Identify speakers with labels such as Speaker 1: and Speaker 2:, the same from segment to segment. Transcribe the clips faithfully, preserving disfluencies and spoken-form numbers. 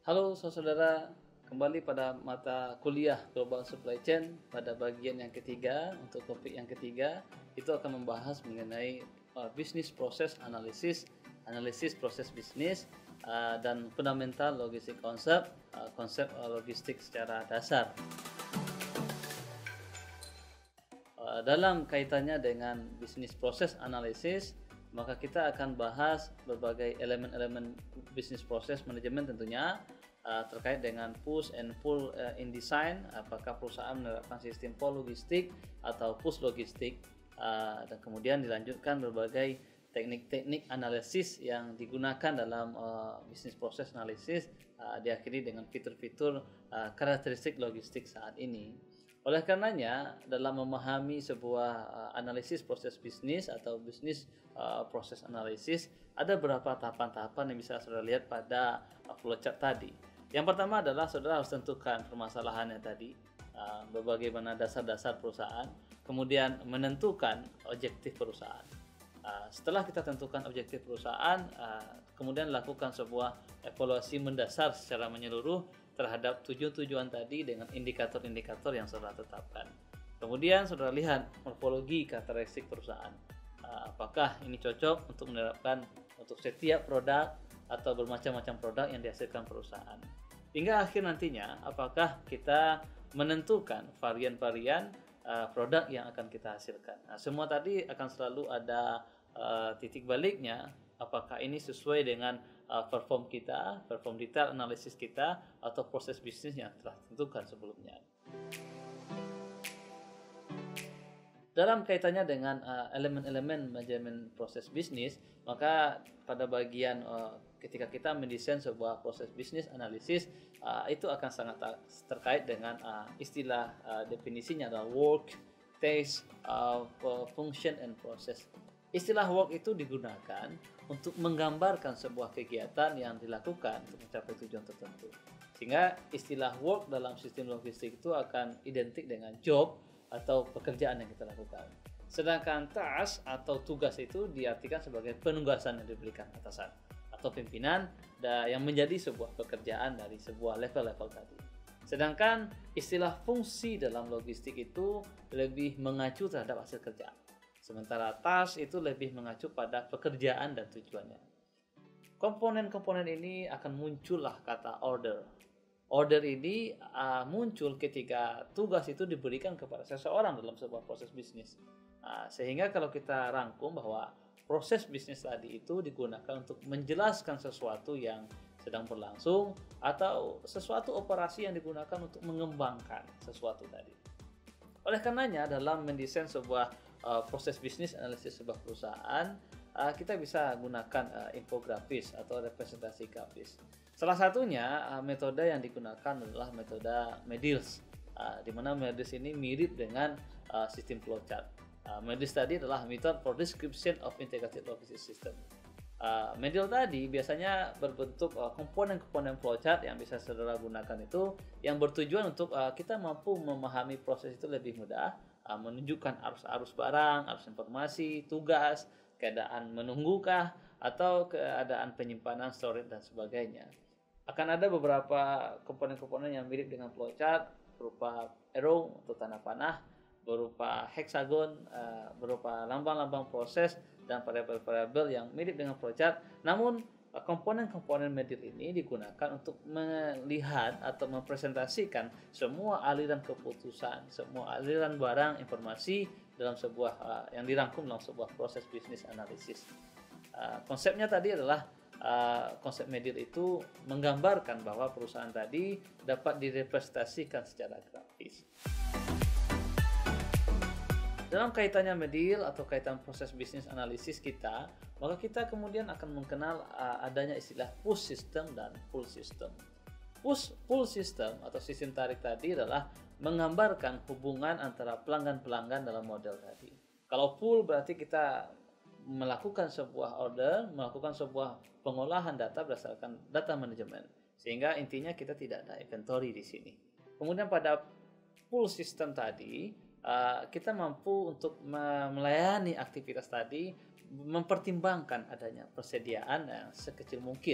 Speaker 1: Halo saudara, kembali pada mata kuliah Global Supply Chain pada bagian yang ketiga. Untuk topik yang ketiga itu akan membahas mengenai uh, bisnis proses analisis, analisis proses bisnis, uh, dan fundamental logistik konsep, uh, konsep uh, logistik secara dasar. Uh, dalam kaitannya dengan bisnis proses analisis, maka kita akan bahas berbagai elemen-elemen bisnis proses manajemen tentunya, uh, terkait dengan push and pull uh, in design, apakah perusahaan menerapkan sistem pull logistik atau push logistik, uh, dan kemudian dilanjutkan berbagai teknik-teknik analisis yang digunakan dalam uh, bisnis proses analisis, uh, diakhiri dengan fitur-fitur uh, karakteristik logistik saat ini. Oleh karenanya, dalam memahami sebuah uh, analisis proses bisnis atau bisnis uh, proses analisis, ada beberapa tahapan-tahapan yang bisa saudara lihat pada uh, flowchart tadi. Yang pertama adalah saudara harus tentukan permasalahannya tadi, uh, bagaimana dasar-dasar perusahaan, kemudian menentukan objektif perusahaan. Uh, setelah kita tentukan objektif perusahaan, uh, kemudian lakukan sebuah evaluasi mendasar secara menyeluruh terhadap tujuan-tujuan tadi dengan indikator-indikator yang saudara tetapkan. Kemudian saudara lihat morfologi karakteristik perusahaan. Uh, apakah ini cocok untuk menerapkan untuk setiap produk atau bermacam-macam produk yang dihasilkan perusahaan. Hingga akhir nantinya, apakah kita menentukan varian-varian uh, produk yang akan kita hasilkan. Nah, semua tadi akan selalu ada uh, titik baliknya. Apakah ini sesuai dengan uh, perform kita, perform detail analisis kita, atau proses bisnis yang telah ditentukan sebelumnya. Dalam kaitannya dengan uh, elemen-elemen manajemen proses bisnis, maka pada bagian uh, ketika kita mendesain sebuah proses bisnis analisis, uh, itu akan sangat terkait dengan uh, istilah uh, definisinya adalah work, task, uh, function, and process. Istilah work itu digunakan untuk menggambarkan sebuah kegiatan yang dilakukan untuk mencapai tujuan tertentu. Sehingga istilah work dalam sistem logistik itu akan identik dengan job atau pekerjaan yang kita lakukan. Sedangkan task atau tugas itu diartikan sebagai penugasan yang diberikan atasan atau pimpinan yang menjadi sebuah pekerjaan dari sebuah level-level tadi. Sedangkan istilah fungsi dalam logistik itu lebih mengacu terhadap hasil kerja. Sementara task itu lebih mengacu pada pekerjaan dan tujuannya. Komponen-komponen ini akan muncullah kata order. Order ini uh, muncul ketika tugas itu diberikan kepada seseorang dalam sebuah proses bisnis. Uh, sehingga kalau kita rangkum bahwa proses bisnis tadi itu digunakan untuk menjelaskan sesuatu yang sedang berlangsung atau sesuatu operasi yang digunakan untuk mengembangkan sesuatu tadi. Oleh karenanya dalam mendesain sebuah Uh, proses bisnis analisis sebuah perusahaan, uh, kita bisa gunakan uh, infografis atau representasi grafis. Salah satunya uh, metode yang digunakan adalah metode MEDILS, uh, di mana MEDILS ini mirip dengan uh, sistem flowchart. Uh, MEDILS tadi adalah Method for Description of Integrated Logistics System. Uh, MEDIL tadi biasanya berbentuk uh, komponen-komponen flowchart yang bisa saudara gunakan itu yang bertujuan untuk uh, kita mampu memahami proses itu lebih mudah, uh, menunjukkan arus-arus barang, arus informasi, tugas, keadaan menunggukah, atau keadaan penyimpanan, storage, dan sebagainya. Akan ada beberapa komponen-komponen yang mirip dengan flowchart berupa arrow atau tanda panah, berupa hexagon, uh, berupa lambang-lambang proses, dan variabel-variabel yang mirip dengan flowchart. Namun uh, komponen-komponen MEDIL ini digunakan untuk melihat atau mempresentasikan semua aliran keputusan, semua aliran barang informasi dalam sebuah uh, yang dirangkum dalam sebuah proses bisnis analisis. Uh, konsepnya tadi adalah uh, konsep MEDIL itu menggambarkan bahwa perusahaan tadi dapat direpresentasikan secara grafis. Dalam kaitannya MEDIL atau kaitan proses bisnis analisis kita, maka kita kemudian akan mengenal uh, adanya istilah push system dan pull system. Push pull system atau sistem tarik tadi adalah menggambarkan hubungan antara pelanggan-pelanggan dalam model tadi. Kalau pull berarti kita melakukan sebuah order, melakukan sebuah pengolahan data berdasarkan data manajemen, sehingga intinya kita tidak ada inventory di sini. Kemudian pada pull system tadi, Uh, kita mampu untuk melayani aktivitas tadi, mempertimbangkan adanya persediaan yang sekecil mungkin.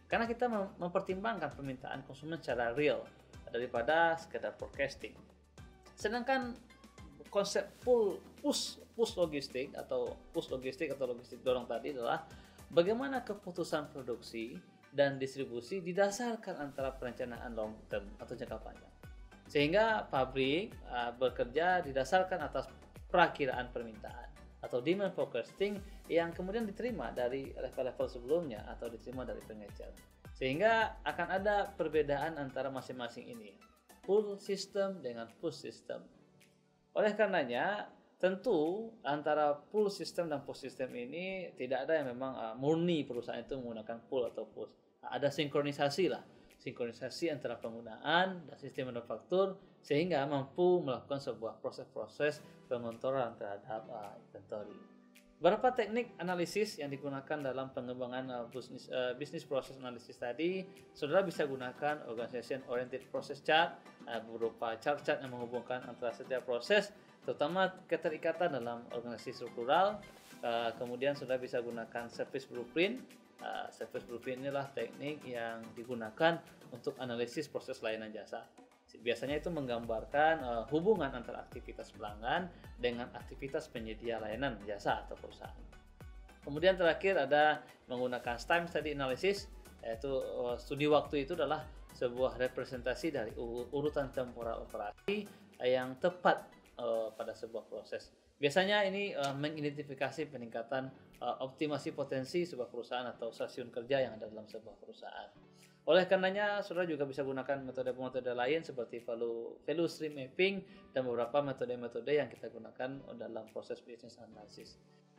Speaker 1: Karena kita mem- mempertimbangkan permintaan konsumen secara real daripada sekedar forecasting. Sedangkan konsep pull push push logistik atau push logistik atau logistik dorong tadi adalah bagaimana keputusan produksi dan distribusi didasarkan antara perencanaan long term atau jangka panjang. Sehingga pabrik uh, bekerja didasarkan atas perakiraan permintaan atau demand forecasting yang kemudian diterima dari level-level sebelumnya atau diterima dari pengecer. Sehingga akan ada perbedaan antara masing-masing ini, pull system dengan push system. Oleh karenanya, tentu antara pull system dan push system ini tidak ada yang memang uh, murni perusahaan itu menggunakan pull atau push. Nah, ada sinkronisasi lah, sinkronisasi antara penggunaan dan sistem manufaktur sehingga mampu melakukan sebuah proses-proses pengontrolan terhadap uh, inventory. Beberapa teknik analisis yang digunakan dalam pengembangan uh, business, uh, business process analysis tadi, saudara bisa gunakan organization oriented process chart, uh, berupa chart-chart yang menghubungkan antara setiap proses, terutama keterikatan dalam organisasi struktural. Uh, kemudian saudara bisa gunakan service blueprint. Uh, service blueprint inilah teknik yang digunakan untuk analisis proses layanan jasa. Biasanya itu menggambarkan uh, hubungan antara aktivitas pelanggan dengan aktivitas penyedia layanan jasa atau perusahaan. Kemudian terakhir ada menggunakan time study analysis, yaitu uh, studi waktu itu adalah sebuah representasi dari urutan temporal operasi uh, yang tepat uh, pada sebuah proses. Biasanya ini uh, mengidentifikasi peningkatan uh, optimasi potensi sebuah perusahaan atau stasiun kerja yang ada dalam sebuah perusahaan. Oleh karenanya, saudara juga bisa gunakan metode-metode lain seperti value, value stream mapping dan beberapa metode-metode yang kita gunakan dalam proses business analysis.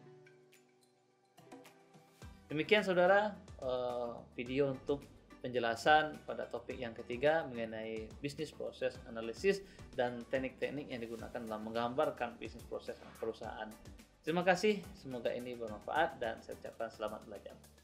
Speaker 1: Demikian saudara, video untuk penjelasan pada topik yang ketiga mengenai business process analysis dan teknik-teknik yang digunakan dalam menggambarkan business process perusahaan. Terima kasih, semoga ini bermanfaat dan saya ucapkan selamat belajar.